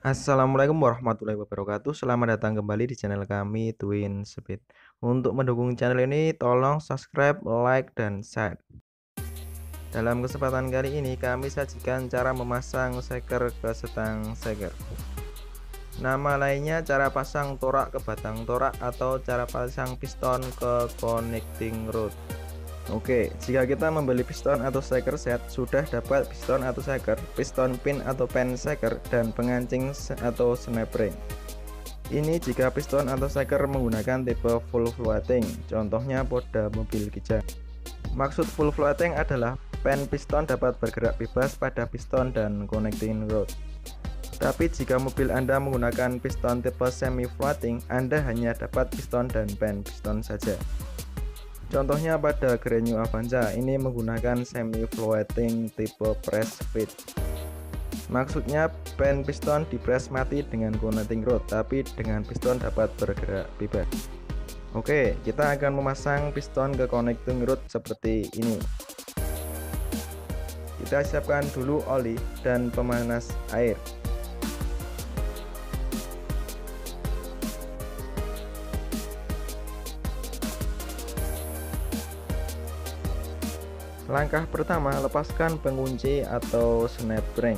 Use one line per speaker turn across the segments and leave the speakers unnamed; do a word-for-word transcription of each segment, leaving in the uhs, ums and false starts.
Assalamualaikum warahmatullahi wabarakatuh. Selamat datang kembali di channel kami Twin Speed. Untuk mendukung channel ini tolong subscribe, like, dan share. Dalam kesempatan kali ini kami sajikan cara memasang seker ke setang seker. Nama lainnya cara pasang torak ke batang torak atau cara pasang piston ke connecting rod. Oke, jika kita membeli piston atau seker set, sudah dapat piston atau seker, piston pin atau pen seker, dan pengancing atau snap ring. Ini jika piston atau seker menggunakan tipe full floating, contohnya pada mobil Kijang. Maksud full floating adalah pen piston dapat bergerak bebas pada piston dan connecting rod. Tapi jika mobil Anda menggunakan piston tipe semi floating, Anda hanya dapat piston dan pen piston saja. Contohnya pada Grand New Avanza, ini menggunakan semi floating tipe press fit. Maksudnya pen piston di press mati dengan connecting rod, tapi dengan piston dapat bergerak bebas. Oke, kita akan memasang piston ke connecting rod seperti ini. Kita siapkan dulu oli dan pemanas air. Langkah pertama, lepaskan pengunci atau snap ring.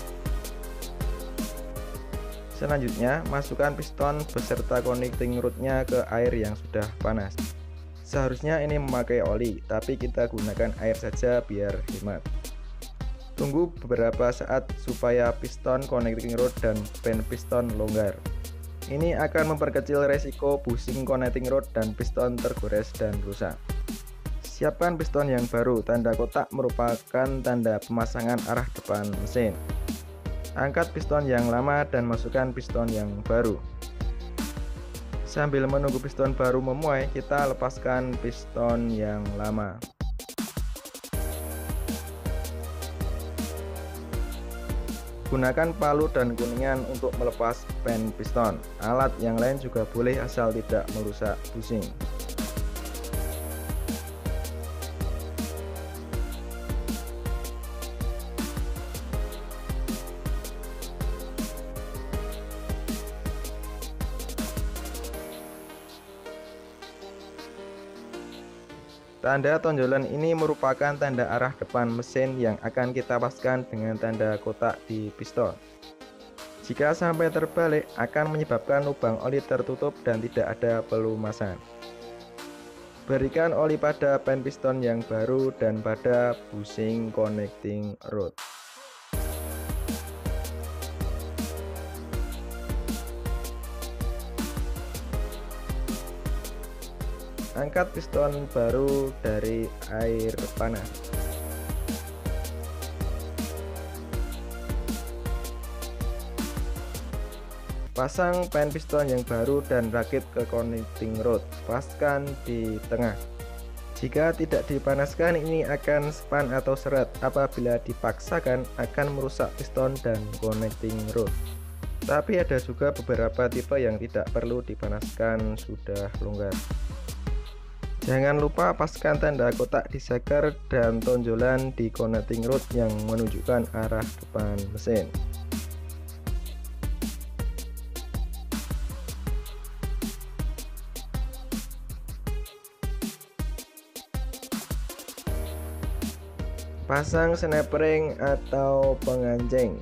Selanjutnya, masukkan piston beserta connecting rodnya ke air yang sudah panas. Seharusnya ini memakai oli, tapi kita gunakan air saja biar hemat. Tunggu beberapa saat supaya piston connecting rod dan pen piston longgar. Ini akan memperkecil resiko busing connecting rod dan piston tergores dan rusak. Siapkan piston yang baru, tanda kotak merupakan tanda pemasangan arah depan mesin. Angkat piston yang lama dan masukkan piston yang baru. Sambil menunggu piston baru memuai, kita lepaskan piston yang lama. Gunakan palu dan kuningan untuk melepas pen piston. Alat yang lain juga boleh asal tidak merusak busing. Tanda tonjolan ini merupakan tanda arah depan mesin yang akan kita paskan dengan tanda kotak di piston. Jika sampai terbalik, akan menyebabkan lubang oli tertutup dan tidak ada pelumasan. Berikan oli pada pen piston yang baru dan pada busing connecting rod. Angkat piston baru dari air panas. Pasang pen piston yang baru dan rakit ke connecting rod. Paskan di tengah. Jika tidak dipanaskan, ini akan span atau seret. Apabila dipaksakan, akan merusak piston dan connecting rod. Tapi ada juga beberapa tipe yang tidak perlu dipanaskan, sudah longgar. Jangan lupa paskan tanda kotak di seker dan tonjolan di connecting rod yang menunjukkan arah depan mesin. Pasang snap ring atau pengancing.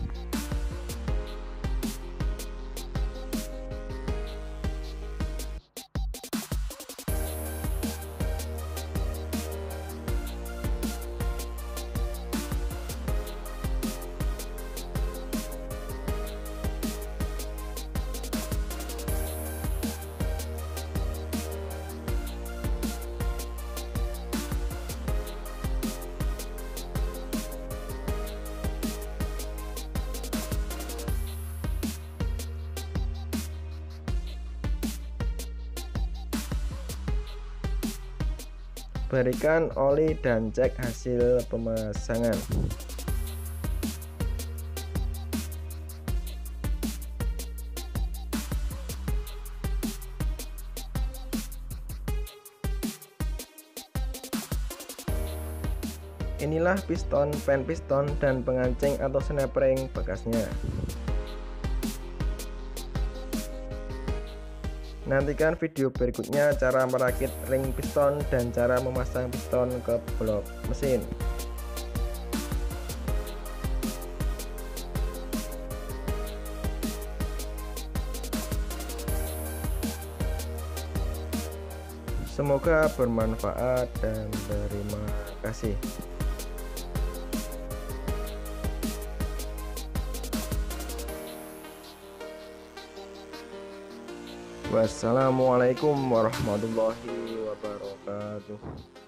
Berikan oli dan cek hasil pemasangan. Inilah piston, pen piston, dan pengancing atau snap ring bekasnya. Nantikan video berikutnya cara merakit ring piston dan cara memasang piston ke blok mesin. Semoga bermanfaat dan terima kasih. Wassalamualaikum warahmatullahi wabarakatuh.